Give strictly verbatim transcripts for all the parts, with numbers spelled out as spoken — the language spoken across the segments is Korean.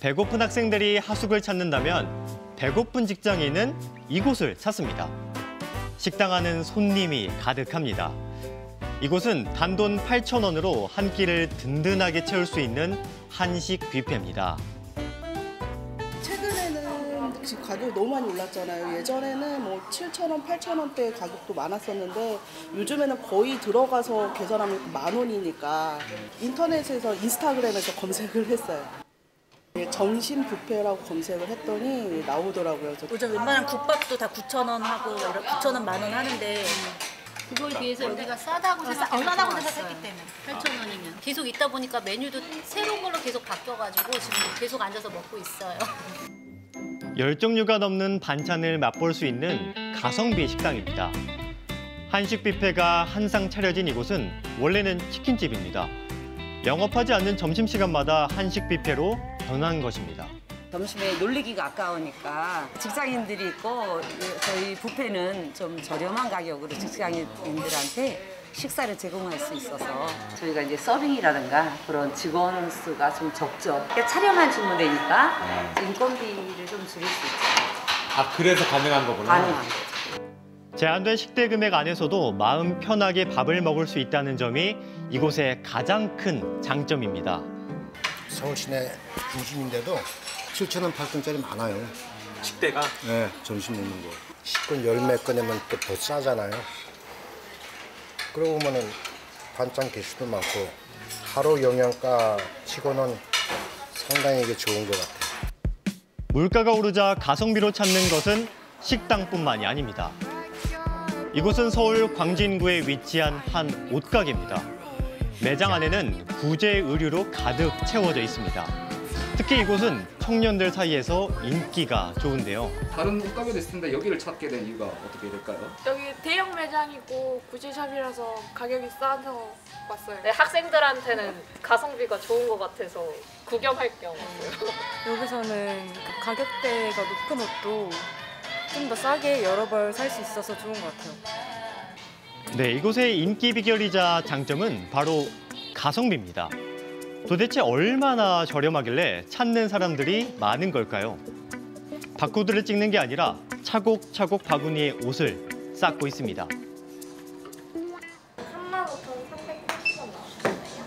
배고픈 학생들이 하숙을 찾는다면 배고픈 직장인은 이곳을 찾습니다. 식당 안은 손님이 가득합니다. 이곳은 단돈 팔천 원으로 한 끼를 든든하게 채울 수 있는 한식 뷔페입니다. 최근에는 지금 가격이 너무 많이 올랐잖아요. 예전에는 뭐 칠천 원, 팔천 원대 가격도 많았었는데 요즘에는 거의 들어가서 계산하면 만 원이니까 인터넷에서 인스타그램에서 검색을 했어요. 점심 뷔페라고 검색을 했더니 나오더라고요. 요즘 웬만한 국밥도 다 구천 원 하고 구천 원, 만 원 하는데 그거에 비해서 여기가 싸다고 생각, 싸다고 생각했기 때문에 팔천 원이면 계속 있다 보니까 메뉴도 새로운 걸로 계속 바뀌어가지고 지금 계속 앉아서 먹고 있어요. 열 종류가 넘는 반찬을 맛볼 수 있는 가성비 식당입니다. 한식 뷔페가 한상 차려진 이곳은 원래는 치킨집입니다. 영업하지 않는 점심시간마다 한식 뷔페로 변한 것입니다. 점심에 놀리기가 아까우니까 직장인들이 있고 저희 뷔페는 좀 저렴한 가격으로 직장인들한테 식사를 제공할 수 있어서 저희가 이제 서빙이라든가 그런 직원 수가 좀 적죠. 그러니까 차려만 주면 되니까 인건비를 좀 줄일 수 있죠. 아, 그래서 가능한 거구나. 가능한 거죠. 제한된 식대 금액 안에서도 마음 편하게 밥을 먹을 수 있다는 점이 이곳의 가장 큰 장점입니다. 서울 시내 중심인데도 칠천 원, 팔천 원짜리 많아요. 식대가? 네, 점심 먹는 거. 식권 열 몇 건이면 또 더 싸잖아요. 그러고 보면은 반찬 개수도 많고 하루 영양가 치고는 상당히 이게 좋은 것 같아요. 물가가 오르자 가성비로 찾는 것은 식당뿐만이 아닙니다. 이곳은 서울 광진구에 위치한 한 옷가게입니다. 매장 안에는 구제 의류로 가득 채워져 있습니다. 특히 이곳은 청년들 사이에서 인기가 좋은데요. 다른 옷가게도 있을 텐데 여기를 찾게 된 이유가 어떻게 될까요? 여기 대형 매장이고 구찌샵이라서 가격이 싸서 왔어요. 네, 학생들한테는 가성비가 좋은 것 같아서 구경할 겸 왔어요. 여기서는 가격대가 높은 옷도 좀 더 싸게 여러 벌 살 수 있어서 좋은 것 같아요. 네, 이곳의 인기 비결이자 장점은 바로 가성비입니다. 도대체 얼마나 저렴하길래 찾는 사람들이 많은 걸까요? 바코드를 찍는 게 아니라 차곡차곡 바구니에 옷을 쌓고 있습니다. 삼만 오천삼백팔십 원 나왔네요.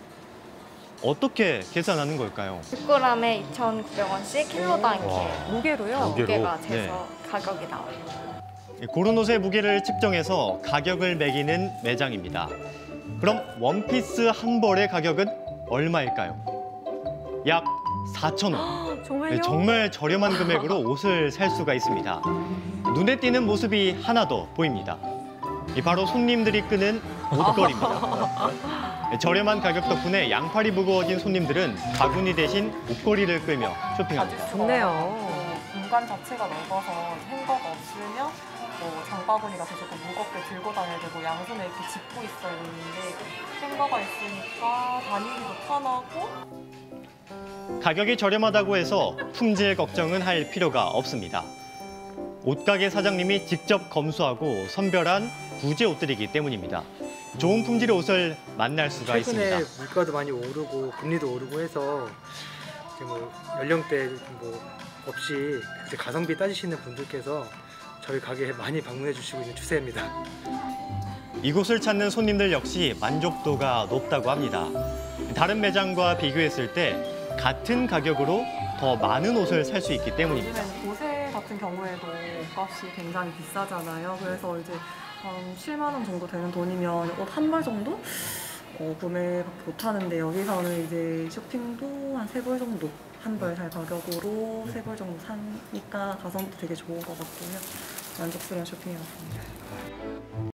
어떻게 계산하는 걸까요? 백 그램에 이천구백 원씩 킬로당 이렇게 무게로요? 무게가 재서 네. 가격이 나와요. 고른 옷의 무게를 측정해서 가격을 매기는 매장입니다. 그럼 원피스 한 벌의 가격은 얼마일까요? 약 사천 원. 정말요? 네, 정말 저렴한 금액으로 옷을 살 수가 있습니다. 눈에 띄는 모습이 하나 더 보입니다. 이 바로 손님들이 끄는 옷걸이입니다. 네, 저렴한 가격 덕분에 양팔이 무거워진 손님들은 바구니 대신 옷걸이를 끌며 쇼핑합니다. 좋네요. 공간 자체가 넓어서 행거가 없으면 뭐 장바구니 같은 조금 무겁게 들고 다녀야 되고 양손에 이렇게 짚고 있어야 되는데 행거가 있으니까 다니기도 편하고. 가격이 저렴하다고 해서 품질 걱정은 할 필요가 없습니다. 옷가게 사장님이 직접 검수하고 선별한 구제 옷들이기 때문입니다. 좋은 품질의 옷을 만날 수가 최근에 있습니다. 물가도 많이 오르고 금리도 오르고 해서 이제 뭐 연령대 뭐 없이 이제 가성비 따지시는 분들께서 저희 가게에 많이 방문해 주시고 있는 추세입니다. 이곳을 찾는 손님들 역시 만족도가 높다고 합니다. 다른 매장과 비교했을 때 같은 가격으로 더 많은 옷을 살 수 있기 때문입니다. 요즘에는 보세 같은 경우에도 옷값이 굉장히 비싸잖아요. 그래서 이제 한 칠만 원 정도 되는 돈이면 옷 한 벌 정도 어, 구매 못 하는데 여기서는 이제 쇼핑도 한 세 벌 정도 한 벌 살 가격으로 세 벌 정도 사니까 가성비 되게 좋은 것 같고요. 만족스러운 쇼핑이었습니다.